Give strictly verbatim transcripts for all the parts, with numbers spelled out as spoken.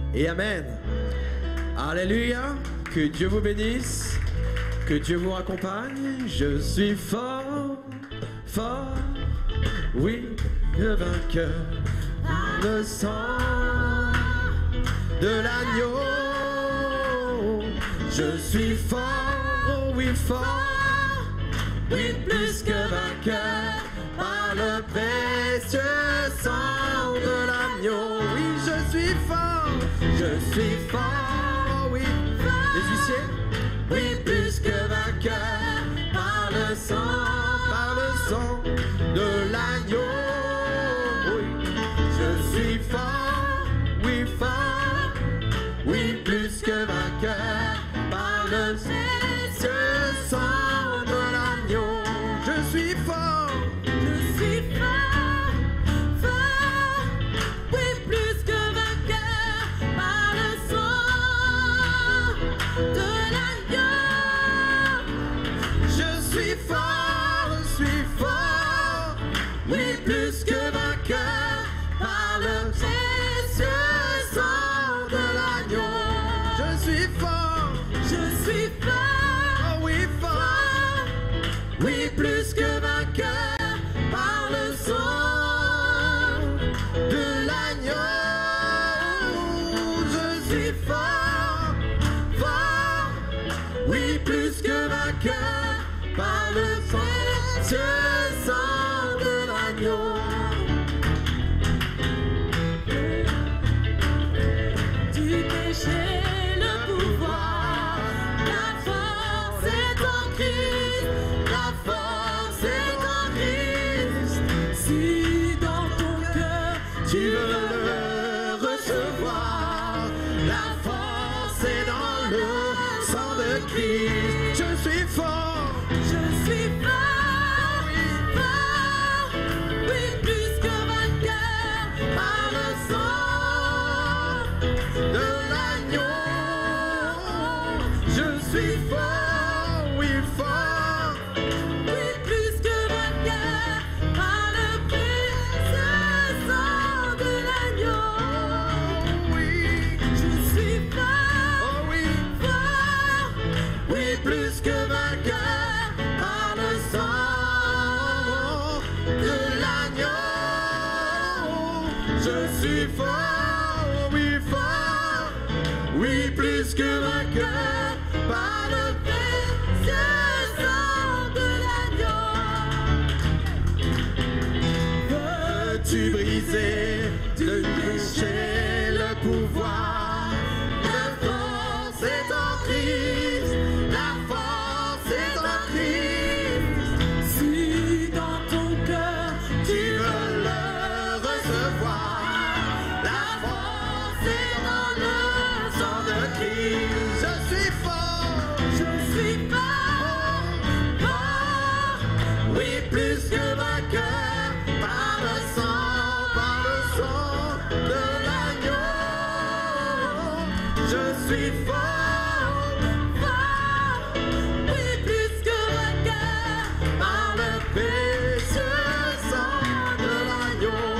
et amen. Alléluia. Que Dieu vous bénisse. Que Dieu vous accompagne. Je suis fort, fort, oui, le vainqueur par le sang de l'agneau. Je suis fort, oui, fort, oui, plus que vainqueur par le précieux sang de l'agneau. Oui, je suis fort, je suis fort, oui. Les huissiers? Oui, plus que vainqueur par le sang, par le sang de l'agneau. Oui, je suis fort, oui, fort, oui, plus que vainqueur par le précieux sang de l'agneau. Je suis fort, Je suis fort, fort, oui, plus que vainqueur par le sang de l'agneau. je suis fort, je suis fort, oui, plus que vainqueur par le précieux sang de l'agneau. Je suis fort, Je suis fort, oh oui, fort, oui, plus que vainqueur par le sang de l'agneau. Je suis fort, fort, oui, plus que vainqueur par le précieux sang de l'agneau. du péché le pouvoir, la force est en Christ, la force est en Christ. Si dans ton cœur Tu veux le recevoir, la force est dans le sang de Christ. Je suis fort, je suis fort, fort, oui, plus que vainqueur par le sang de l'agneau. Je suis fort, oui, fort, oui, plus que vainqueur par le précieux sang de l'agneau. oui, Je suis fort, oh oui, fort, oui, plus que vainqueur par le sang de l'agneau. Je suis fort, oui, fort, oui, plus que vainqueur par le précieux sang de l'agneau. Veux-tu briser de péché le pouvoir? La force est en Christ, la force est en Christ. Si dans ton cœur Tu veux le recevoir, la force est dans le sang de Christ. Je suis fort, je suis fort, fort, oui, plus que vainqueur par le sang, par le sang de l'agneau. Je suis fort, fort, oui, plus que vainqueur par le précieux sang de l'agneau.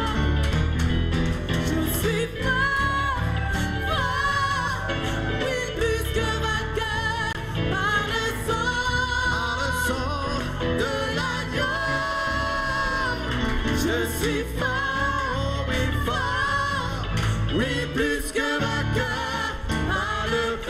Je suis fort, fort, oui, plus que vainqueur par le Par le sang sang de l'agneau. Je suis fort, oui, fort, oui, plus que vainqueur par le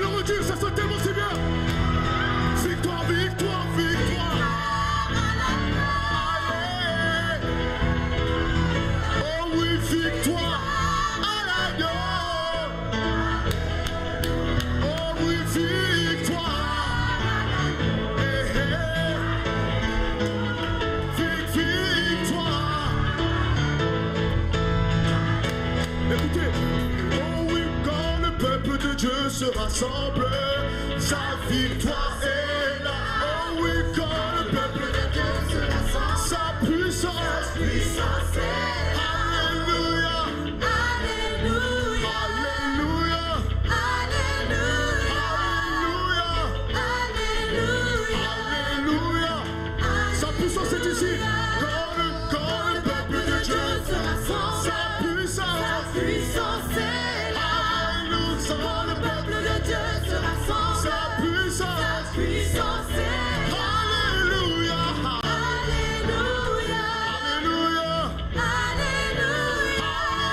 le redire, ça sonne tellement si bien. Victoire, victoire, victoire. Oh oui, victoire à l'agneau. Oh oui, victoire. Hey, hey. Victoire. Écoutez. Oh oui, quand le peuple de Dieu se rassemble, sa victoire est là. Oh oui, quand le peuple de Dieu se rassemble, sa puissance, sa puissance est là. Alléluia. Alléluia. Alléluia. Alléluia. Alléluia. Sa puissance est ici. Quand le, quand le peuple de Dieu se rassemble, sa puissance, sa puissance est là. Alléluia. Quand le peuple de Dieu se rassemble, sa puissance, sa puissance est là. Alléluia. Alléluia. Alléluia.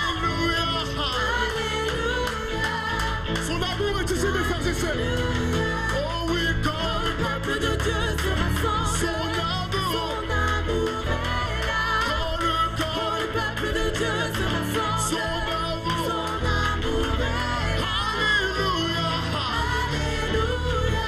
Alléluia. Son amour est ici, mes frères et sœurs. Oh oui, quand le peuple de Dieu se rassemble, son amour, son amour est là. Quand le, quand le peuple de Dieu se rassemble, son amour, son amour est là. Alléluia. Alléluia.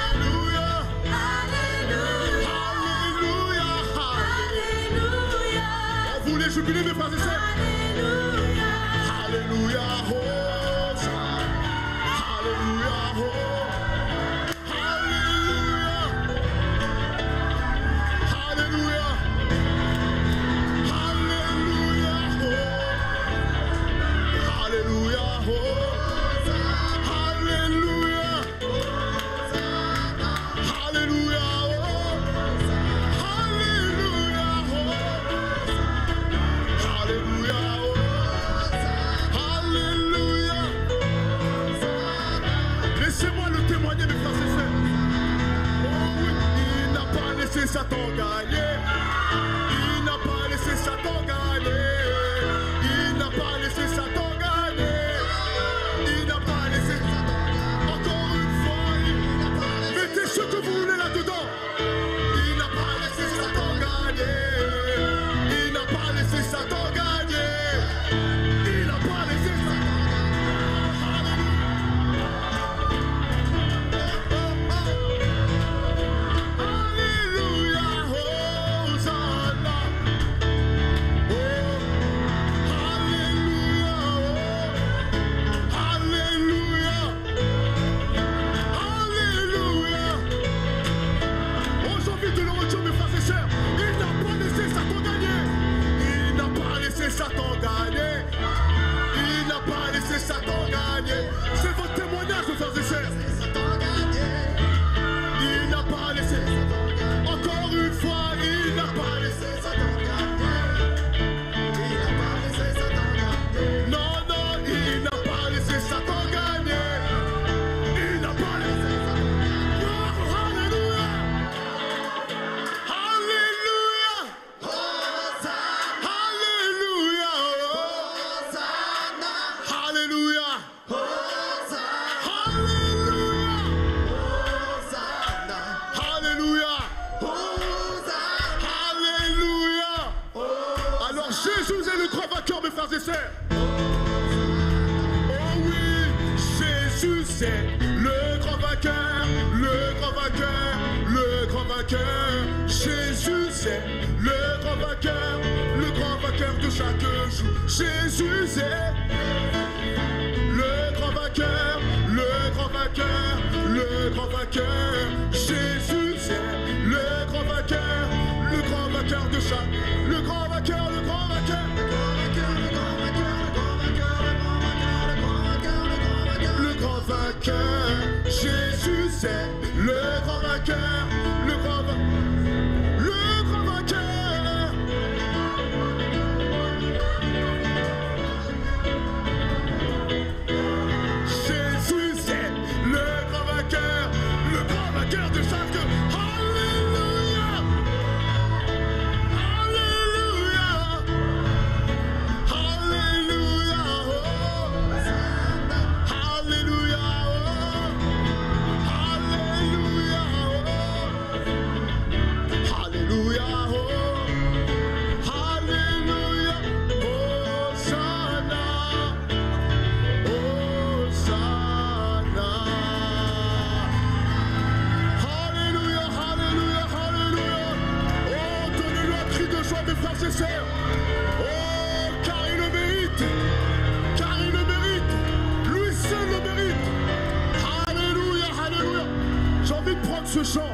Alléluia. Alléluia. Alléluia. Oh, vous voulez jubiler, mes frères et sœurs? Alléluia. Alléluia. Oh, ça. Alléluia. Oh. Alléluia. Alléluia. Alléluia. Oh. Alléluia. Oh. Alléluia. Alléluia. Oh. Alléluia. Oh. Alléluia. Oh. Alléluia. Laissez-moi le témoigner, mes frères et sœurs. Oh oui, il n'a pas laissé Satan gagner. Il n'a pas laissé Satan gagner. Il n'a pas laissé Satan gagner. Il n'a pas laissé Satan gagner. Encore une fois, il n'a pas laissé. Mettez ce que vous voulez là-dedans. Il n'a pas laissé Satan gagner. Il n'a pas laissé Satan gagner. Il n'a pas laissé Satan gagner. Alléluia. Hosanna. Oh. Alléluia. Oh. Alléluia. Alléluia. Oh, j'ai envie de le redire, mes frères et sœurs. Il n'a pas laissé Satan gagner. Il n'a pas laissé Satan gagner. Il n'a pas laissé Satan gagner. C'est votre témoignage, mes frères et sœurs. Il n'a pas laissé. Encore une fois, il n'a pas laissé Satan gagner. Il n'a pas laissé Satan gagner. Non, non, il n'a pas laissé Satan gagner. Il n'a pas laissé Satan gagner. Oh, alléluia. Alléluia. Alléluia. Alléluia. Alléluia. Alléluia. Alors Jésus est le grand vainqueur, mes frères et sœurs. Oh oui, Jésus c'est le grand vainqueur, le grand vainqueur, le grand vainqueur. Jésus c'est le grand vainqueur, le grand vainqueur de chaque jour. Jésus c'est le grand vainqueur, le grand vainqueur, le grand vainqueur. Jésus c'est le grand vainqueur, le grand vainqueur de chaque, le grand vainqueur, le grand vainqueur, le grand vainqueur, le grand vainqueur, le grand vainqueur. Jésus c'est le grand vainqueur, le grand vainqueur, le grand vainqueur. Jésus c'est le grand vainqueur, le grand vainqueur de chaque. Alléluia. Alléluia. Alléluia. Oh. Alléluia. Oh. prendre ce chant.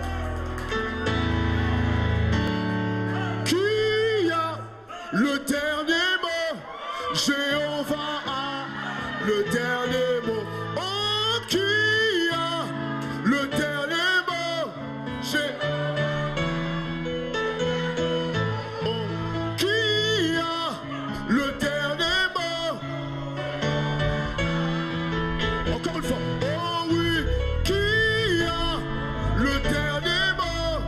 Qui a le dernier mot? Jéhovah a le dernier mot. Oh, qui a le dernier mot? J'ai... Oh, qui a le dernier mot? Encore une fois. Oh oui, qui a le dernier mot?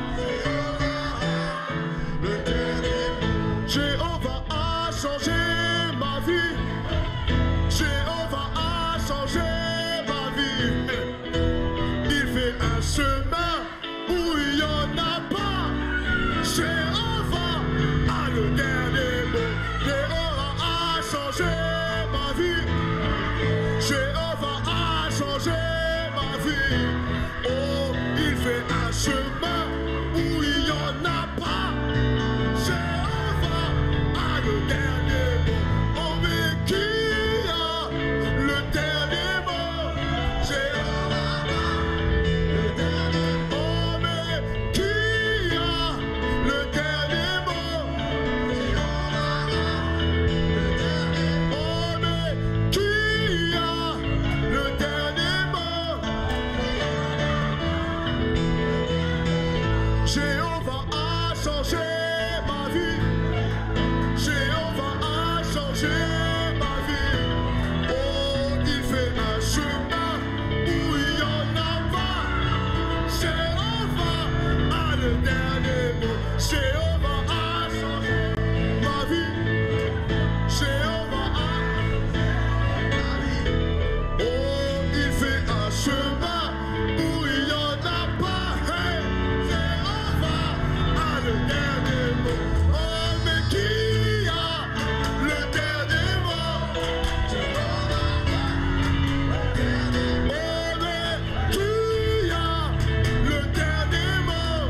Le dernier mot. Jéhovah a changé ma vie. Jéhovah a changé ma vie. Il fait un chemin où il n'y en a pas. Jéhovah a le dernier mot. Jéhovah a changé ma vie. Jéhovah a changé ma vie. Oh, il fait un chemin où il n'y en a pas. Jéhovah a le dernier mot. Oh, mais qui a le dernier mot? Jéhovah a le dernier mot. Oh, mais qui a le dernier mot? Jéhovah a le dernier mot. Oh, mais qui a le dernier mot? Jéhovah a changé ma vie. Jéhovah a changé ma vie. Oh, il fait un chemin où il n'y en a pas. Jéhovah a le dernier mot. Jéhovah a changé ma vie. Jéhovah a ma vie. Oh, il fait un chemin où il n'y en a pas. Hey, Jéhovah a le dernier mot. Oh, mais qui a le dernier mot? Jéhovah a le dernier mot. Oh, mais qui a le dernier mot?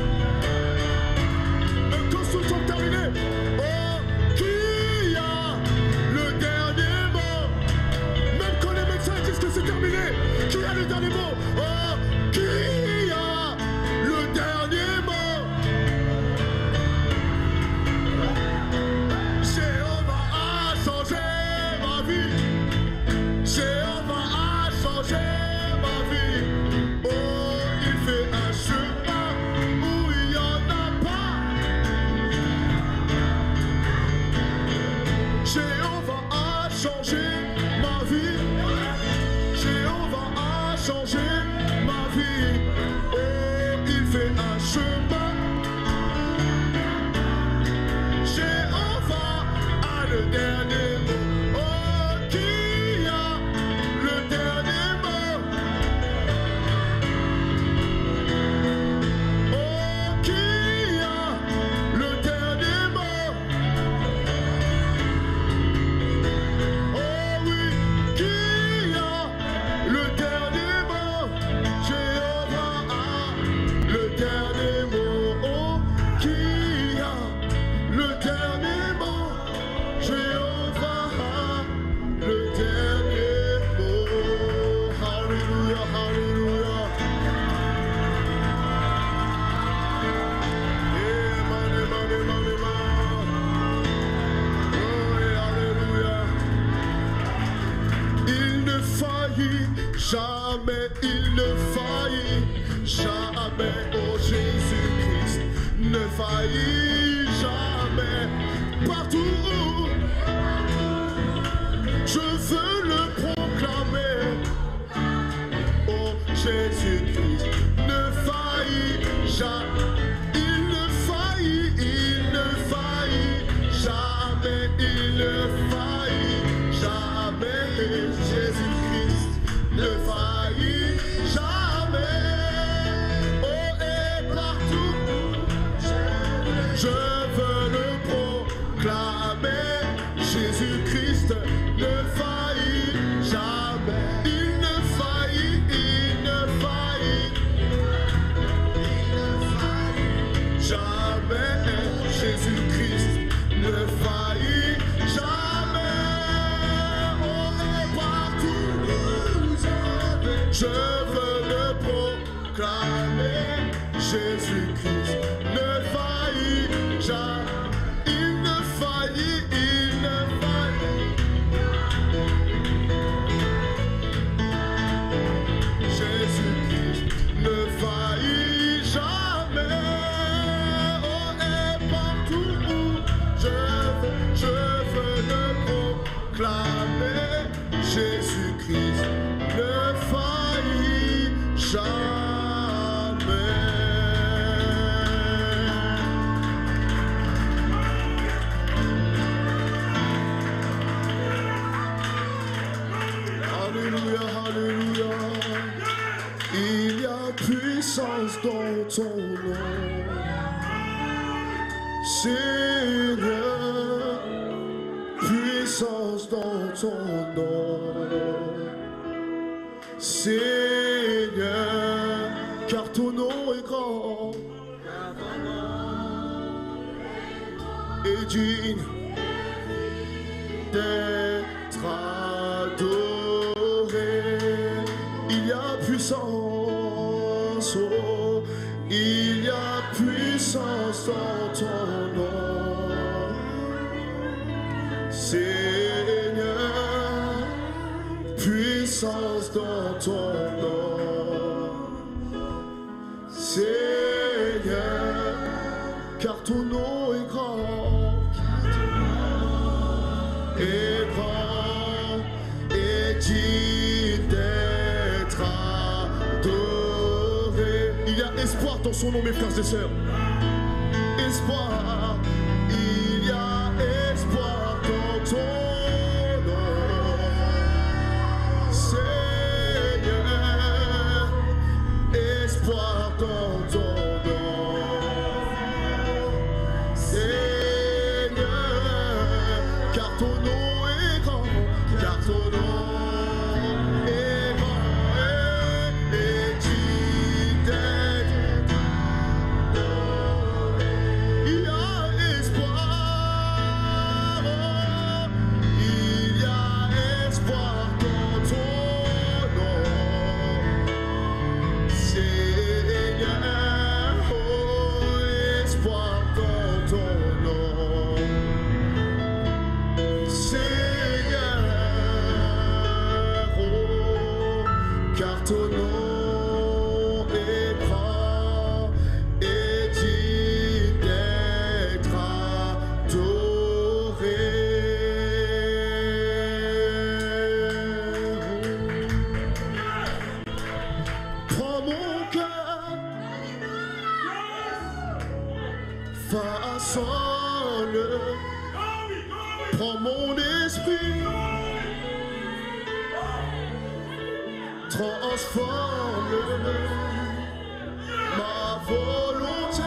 Un construction terminée. Oh, qui a le dernier mot? Même quand les médecins disent que c'est terminé, qui a le dernier mot? Oh, qui a le dernier mot? Jéhovah a changé ma vie. Jéhovah a changé ma vie. Oh, il fait un chemin où il n'y en a pas. Jéhovah a changé ma vie. Jéhovah a changé ma vie. Oh, il fait un chemin. Jéhovah a le dernier mot. Oh, qui a le dernier mot? Oh, qui a le dernier mot? Oh oui, qui a le dernier mot? Jéhovah a le dernier mot. Oh, qui a le dernier mot? Jéhovah a le dernier mot. Alléluia, alléluia. Eh, mane, mane, mane, mane. Oh, et alléluia. Il ne faillit jamais, il ne faillit jamais. Oh, Jésus-Christ ne faillit jamais. Partout où je veux le proclamer. Oh, Jésus-Christ ne faillit jamais. Il ne faillit, il ne faillit jamais. Il ne faillit jamais. Jésus-Christ ne faillit jamais. Oh, et partout je veux le proclamer. Jésus-Christ ne faillit jamais. Il ne faillit, il ne faillit. Il ne faillit. proclamer Jésus-Christ ne faillit jamais. Il ne faillit, il ne faillit. Jésus-Christ ne faillit jamais. Oh, et partout où je vais, je veux le proclamer. Jésus-Christ ne faillit jamais. Alléluia, alléluia. Il y a puissance dans ton nom, Seigneur. Puissance dans ton nom, Seigneur, car ton nom est grand et digne d'être adoré. Il y a puissance, oh, il y a puissance dans ton nom, Seigneur, puissance dans ton nom, Seigneur, car ton nom est grand, est grand et digne d'être adoré. Il y a espoir dans son nom, mes frères et sœurs. Espoir, il y a espoir dans ton nom, Seigneur, espoir dans ton nom, Seigneur, car ton nom est grand, car ton nom est grand et digne d'être adoré. Il y a espoir, il y a espoir dans ton nom, Seigneur, oh, espoir dans ton nom, Seigneur, oh, car ton nom est grand et digne d'être adoré. Prends mon cœur, façonne-le. Prends mon esprit, transforme-le. Ma volonté,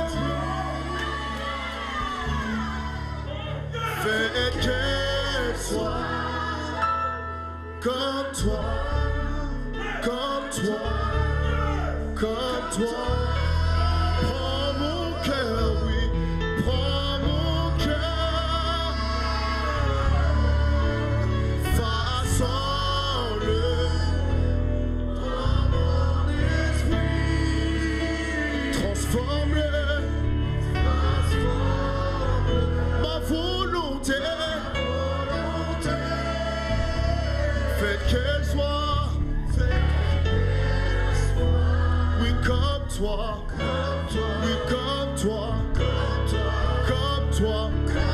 fais qu'elle soit comme toi, comme toi, comme toi. Prends mon cœur, oui, prends mon cœur, façonne-le. Prends mon esprit, transforme-le, ma volonté, fais qu'elle soit, oui, comme toi, oui, comme toi, comme toi,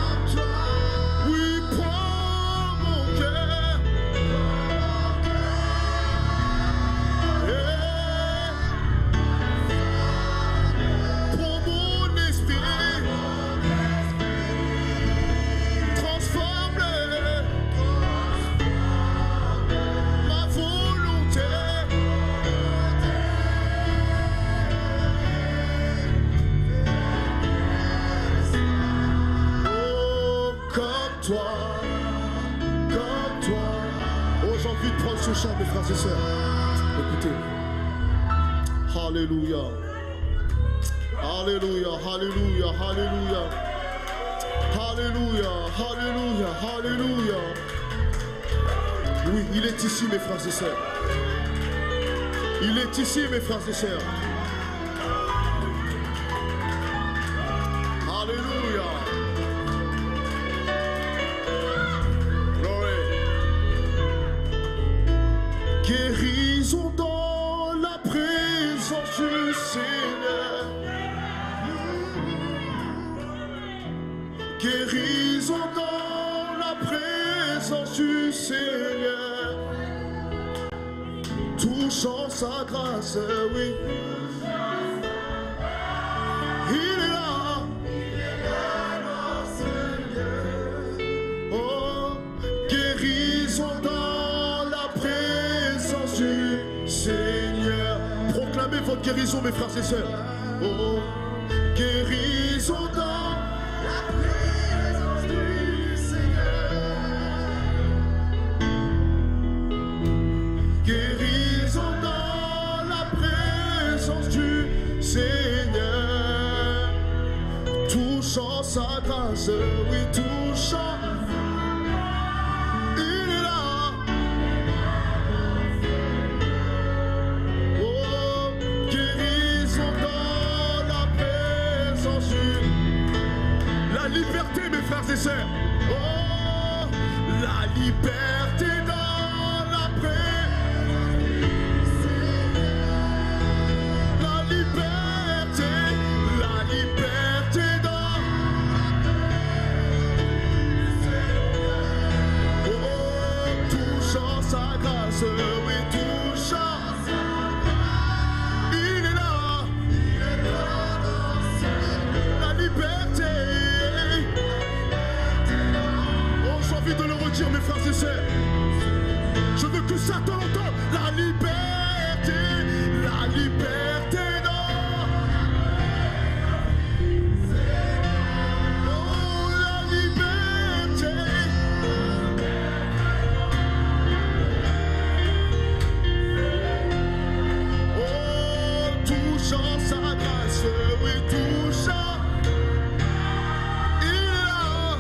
oui, prends mon cœur, yeah. Prends mon esprit, transforme-le, ma volonté, oh, comme toi, comme toi. Oh, j'ai envie de prendre ce chant, mes frères et sœurs. Écoutez. Alléluia. Alléluia, alléluia, alléluia. Alléluia, alléluia, alléluia. Oui, il est ici, mes frères et sœurs. Il est ici, mes frères et sœurs. Seigneur, touchant sa grâce, oui. Il est là, il est là dans ce lieu. Oh, guérison dans la présence du Seigneur. Proclamez votre guérison, mes frères et sœurs. Oh, guérison dans la présence du Seigneur. Guérison dans la présence du Seigneur. Touchant sa grâce, oui, touchant. Il est là. Oh, guérison dans la présence du... La liberté, mes frères et sœurs. Oh, la liberté dans la présence. La liberté, la liberté dans... Sa grâce, oui, touchant. Il est là, il est là dans la liberté. Oh, j'ai envie de le redire, mes frères et sœurs. Je veux que Satan l'entende. La liberté, la liberté dans... Oh, la liberté. Touchant sa grâce, oui, touchant. Il est là.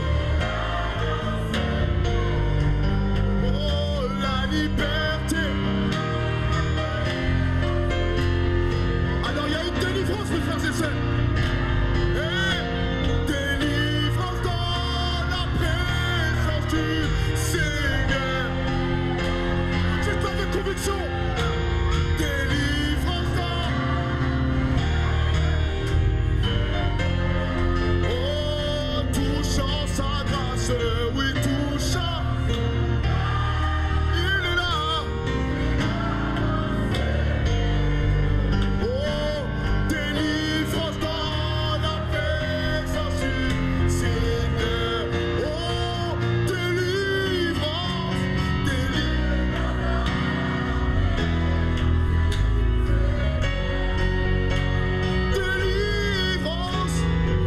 Oh, la liberté. Alors il y a une délivrance, mes frères et sœurs. Et délivrance dans la présence du Seigneur. C'est avec conviction. Oui, touchant, il est là. Oh, délivrance dans la présence du Seigneur. Oh, délivrance, délivrance. Délivrance.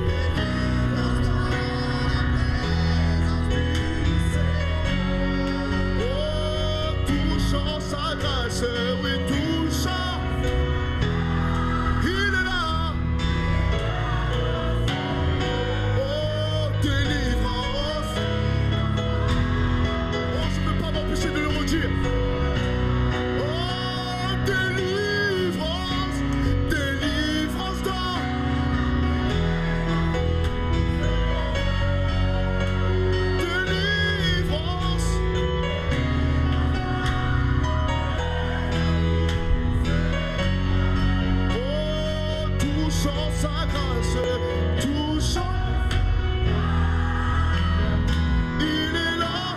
Sa grâce, oui, touchant. Il est là. Oh, délivrance. Oh, je ne peux pas m'empêcher de le redire. Oh, délivrance. Délivrance dans... Délivrance. Touchant sa grâce, touchant, il est là.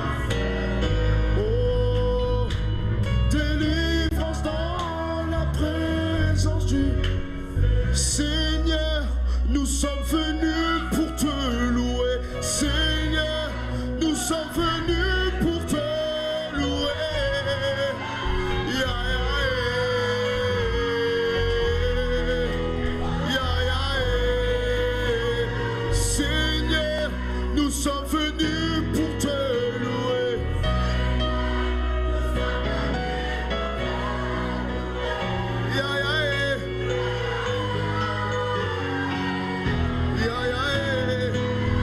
Oh, délivrance dans la présence du Seigneur. Nous sommes venus pour te louer, Seigneur. Nous sommes venus pour te louer. Yeah, yeah, yeah. Seigneur, nous sommes venus pour te louer. Yeah, yeah, yeah, yeah.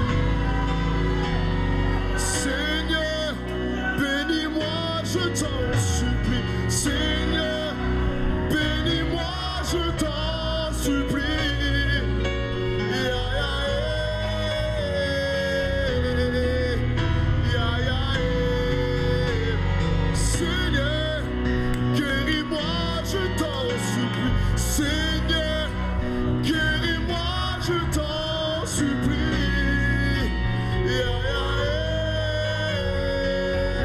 Seigneur, bénis-moi, je t'en supplie. Seigneur, bénis-moi, je t'en supplie. Seigneur, guéris-moi, je t'en supplie. Yeah, yeah, yeah.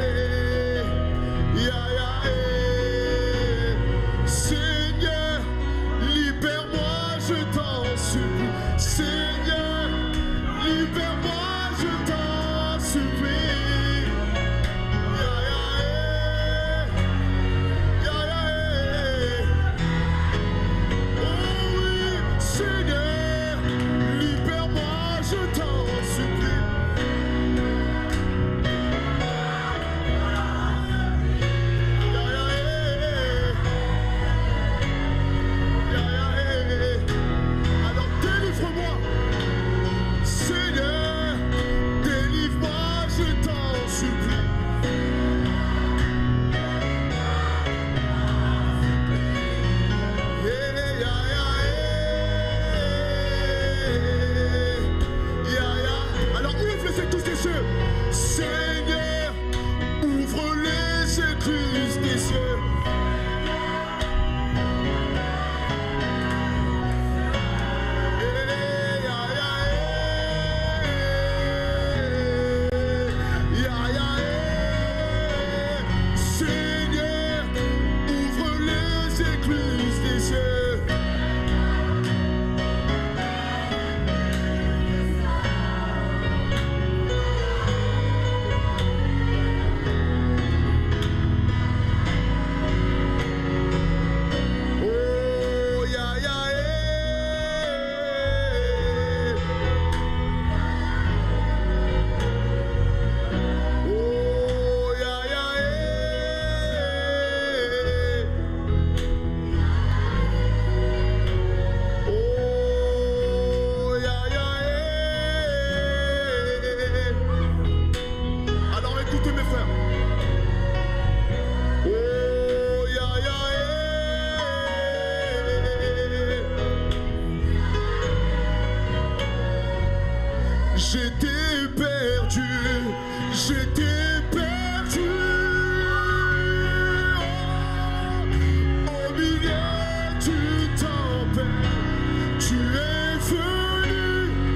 j'étais perdu, j'étais perdu. Oh, au milieu du tempête, tu es venu.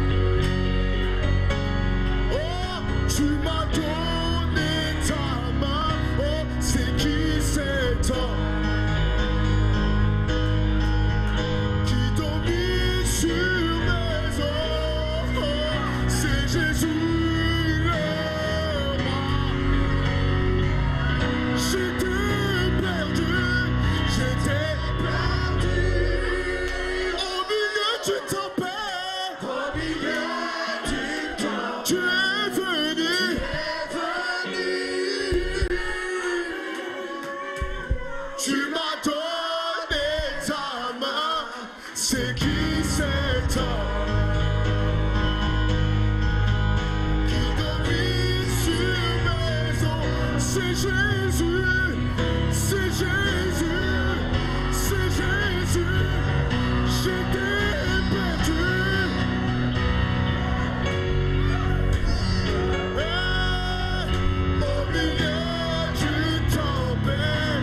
Oh, tu m'as donné ta main. Oh, c'est qui cet homme qui domine sur mes os? Oh, c'est Jésus le roi. J'étais perdu, j'étais perdu. Au milieu du tempête, au milieu du tempête, tu es venu, tu m'as donné ta main. C'est qui cet homme qui domine sur mes os? C'est Jésus, c'est Jésus, c'est Jésus. J'étais perdu. Eh, au milieu du tempête,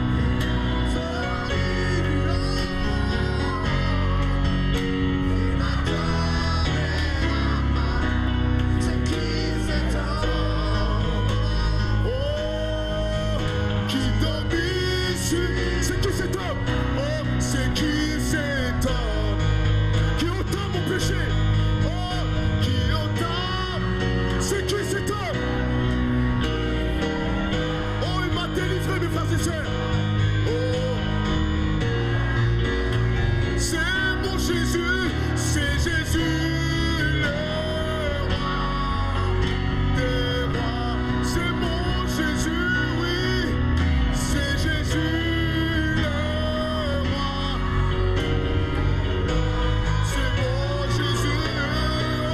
c'est qui cet homme? Oh, qui domine sur... C'est qui cet homme? Oh, c'est qui cet homme qui ôta mon péché? Oh, qui ôta... C'est qui cet homme? Oh, il m'a délivré, mes frères et sœurs. Oh, c'est mon Jésus, c'est Jésus le roi des rois. C'est mon Jésus, oui, c'est Jésus le roi. C'est mon Jésus, oh,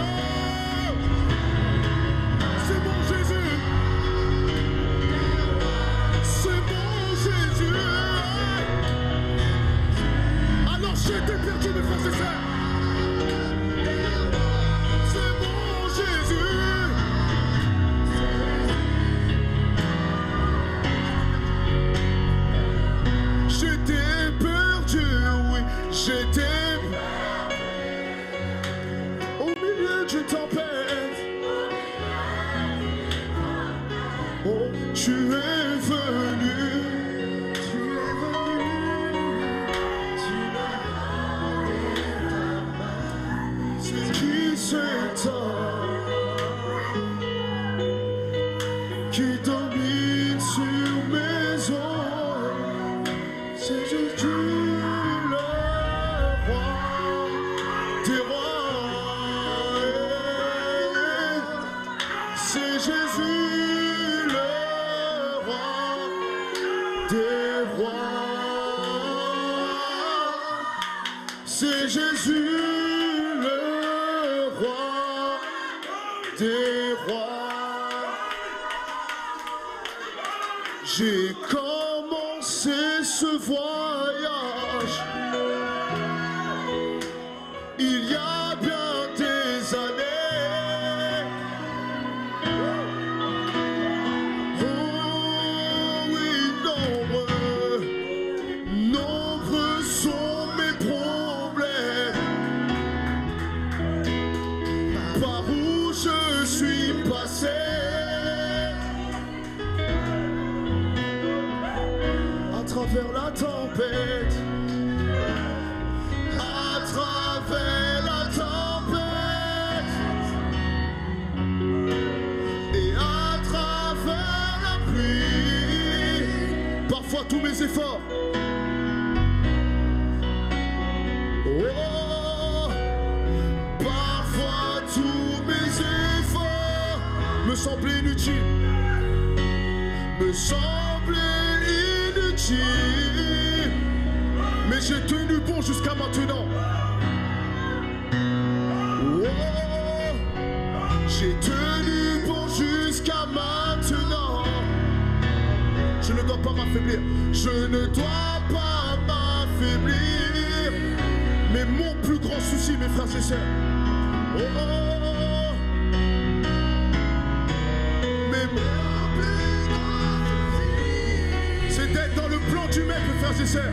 c'est mon Jésus, c'est mon Jésus. Alors j'étais perdu, mes frères et sœurs. C'est mon Jésus. J'étais perdu, oui, j'étais au milieu d'une tempête. Oh, tu es venu, tu es venu, tu m'as donné ta main. C'est qui cet homme qui domine sur mes os? C'est Jésus le roi des rois. C'est Jésus le roi des rois. C'est Jésus le roi des rois. J'ai commencé ce voyage il y a bien des années. Oh oui, nombreux, nombreux sont mes problèmes. Par où je suis passé, à travers la tempête, à travers la tempête, et à travers la pluie, parfois tous mes efforts, oh, parfois tous mes efforts me semblaient inutiles, me semblaient inutiles, mais j'ai tenu bon jusqu'à maintenant. Oh, j'ai tenu bon jusqu'à maintenant. Je ne dois pas m'affaiblir, je ne dois pas m'affaiblir. Mais mon plus grand souci, mes frères et sœurs, oh, frères et sœurs.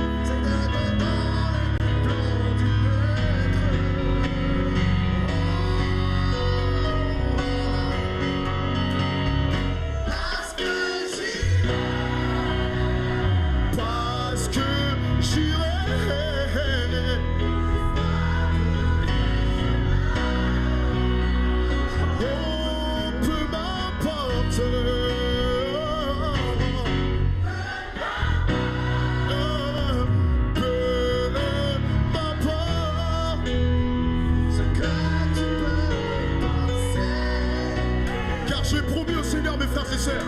Parce que j'irai, oh, peu m'importe, peu m'importe ce que tu peux penser, car j'ai promis au Seigneur, mes frères et sœurs.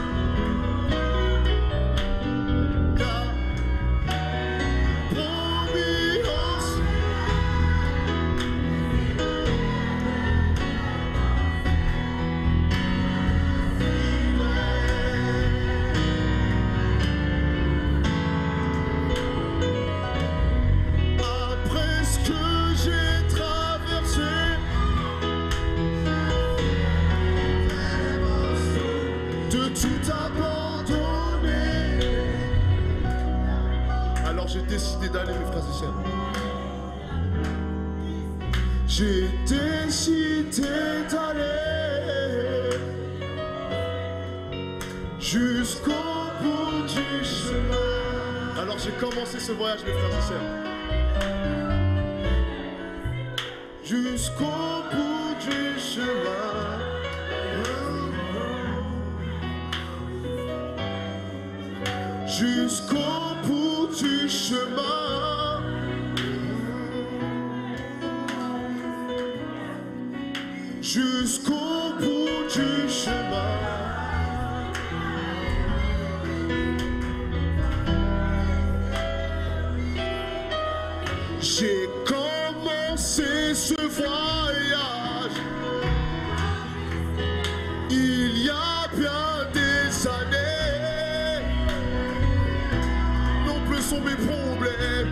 J'ai décidé d'aller, mes frères et sœurs. J'ai décidé d'aller jusqu'au bout du chemin. Alors j'ai commencé ce voyage, mes frères et sœurs. Jusqu'au bout du chemin. Jusqu'au bout du chemin, jusqu'au bout du chemin. J'ai commencé ce voyage il y a bien des années. Sont mes problèmes,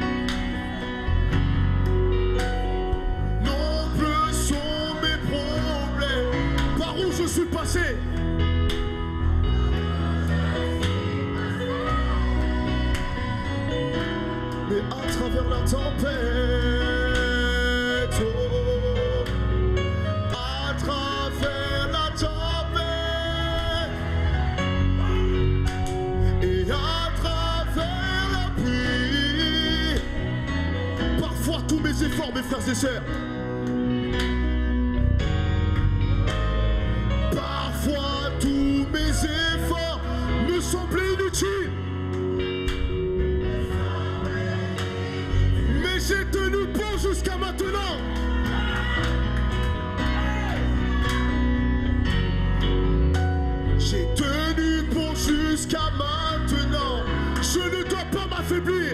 nombreux sont mes problèmes. Par où je suis passé, mais à travers la tempête, oh, à travers la tempête, et à parfois tous mes efforts, mes frères et sœurs, parfois tous mes efforts me semblent inutiles, mais j'ai tenu bon jusqu'à maintenant. J'ai tenu bon jusqu'à maintenant. Je ne dois pas m'affaiblir.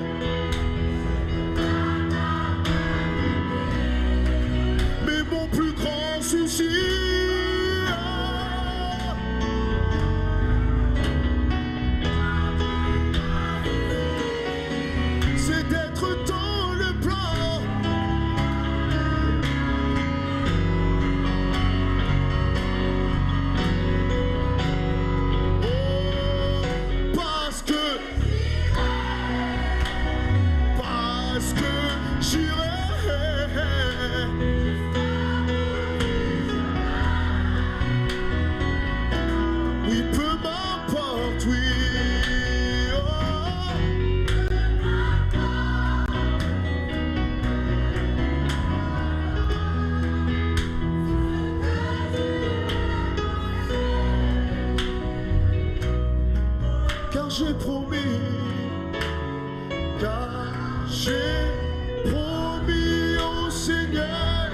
C'est d'être dans le plan. Oh, parce que parce que j'irai. J'ai promis, car j'ai promis au Seigneur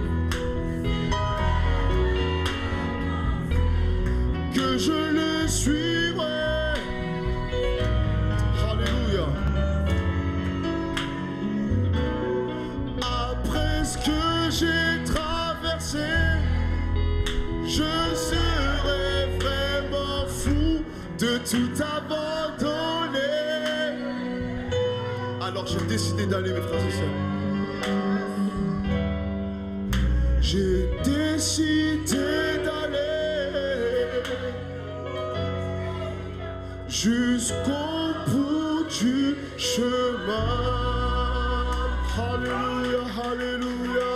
que je le suivrai. Alléluia. Après ce que j'ai traversé, je serai vraiment fou de tout abandonner. Alors j'ai décidé d'aller, mes frères et sœurs. J'ai décidé d'aller jusqu'au bout du chemin. Alléluia, alléluia.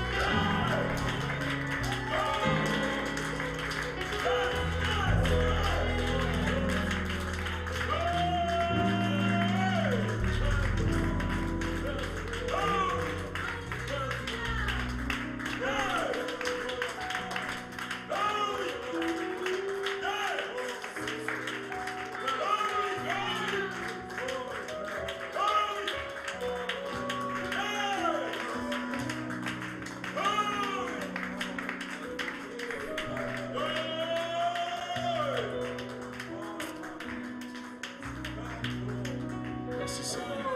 Merci Seigneur.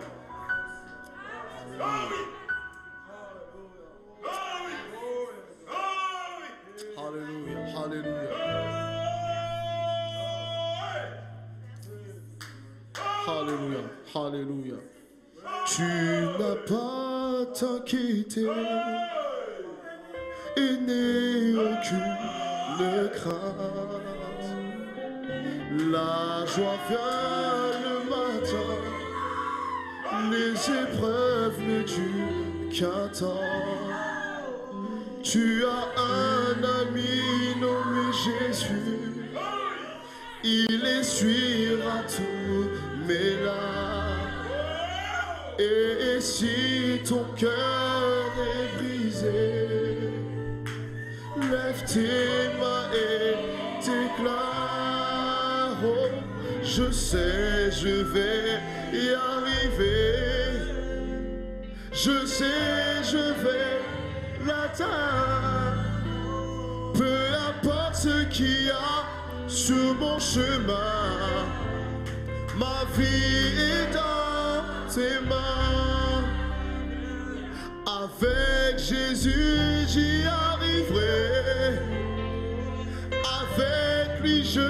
Alléluia, alléluia. Alléluia, alléluia. Tu n'as pas t'inquiéter et n'aie aucune crainte. La joie vient le matin, les épreuves ne durent qu'un temps. Tu as un ami nommé Jésus, il essuiera tous mes larmes. Et si ton cœur est brisé, lève tes mains et déclare: oh, je sais, je vais y arriver. Je sais, je vais l'atteindre. Peu importe ce qu'il y a sur mon chemin, ma vie est dans tes mains. Avec Jésus, j'y arriverai. Avec lui, je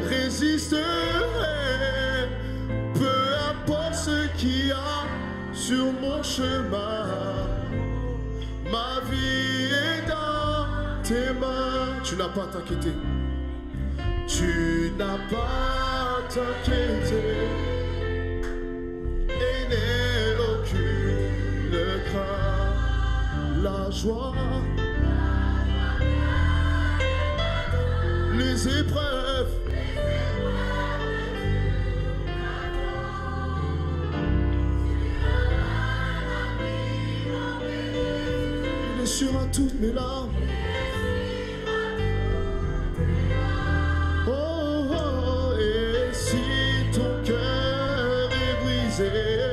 résisterai. Peu importe ce qu'il y a sur mon chemin, ma vie est dans tes mains. Tu n'as pas à t'inquiéter. Tu n'as pas à t'inquiéter. Et n'aie aucune crainte. La joie, les épreuves, il essuiera toutes mes larmes. Oh, oh, et si ton cœur est brisé,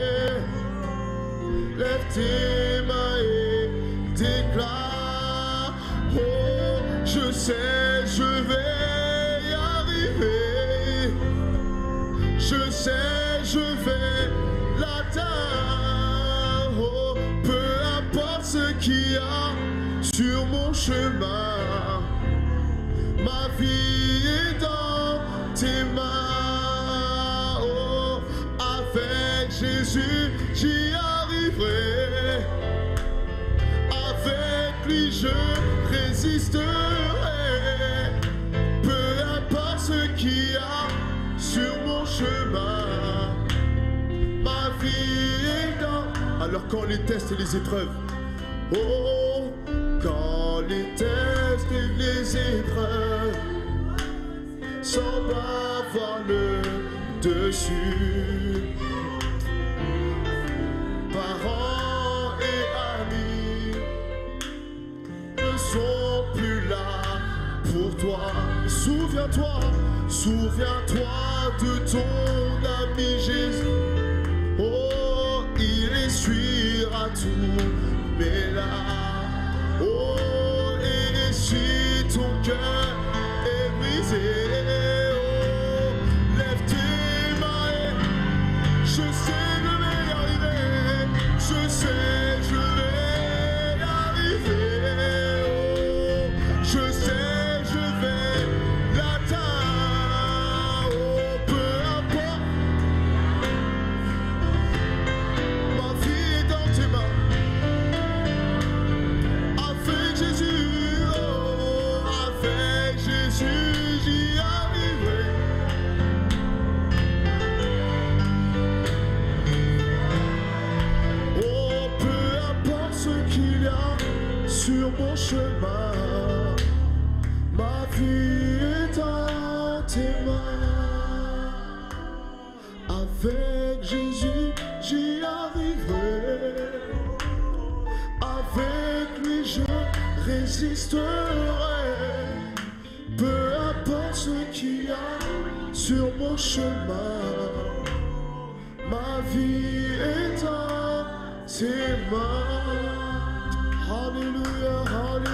lève tes mains et déclare: oh, je sais, je vais y arriver. Je sais, je vais l'atteindre. Oh, peu importe ce qu'il y a sur mon chemin, ma vie est dans tes mains. Oh, avec Jésus, j'y arriverai. Avec lui, je résisterai. Peu importe ce qu'il y a sur mon chemin, ma vie est dans. Alors quand les tests et les épreuves, oh, quand les tests et les épreuves semblent avoir le dessus, parents et amis ne sont plus là pour toi. Souviens-toi, souviens-toi de ton ami Jésus. Oh, il essuiera tout mes larmes. Oh, et si ton cœur est brisé, oh, lève tes mains et je sais, je vais y arriver. Je sais, je vais y arriver. Oh, je sais, je vais l'atteindre. Oh, peu importe, ma vie est dans tes mains. sur mon chemin. Ma vie est dans tes mains. Avec Jésus, j'y arriverai. Avec lui, je résisterai. Peu importe ce qu'il y a sur mon chemin. Ma vie est dans tes mains. Alléluia, alléluia.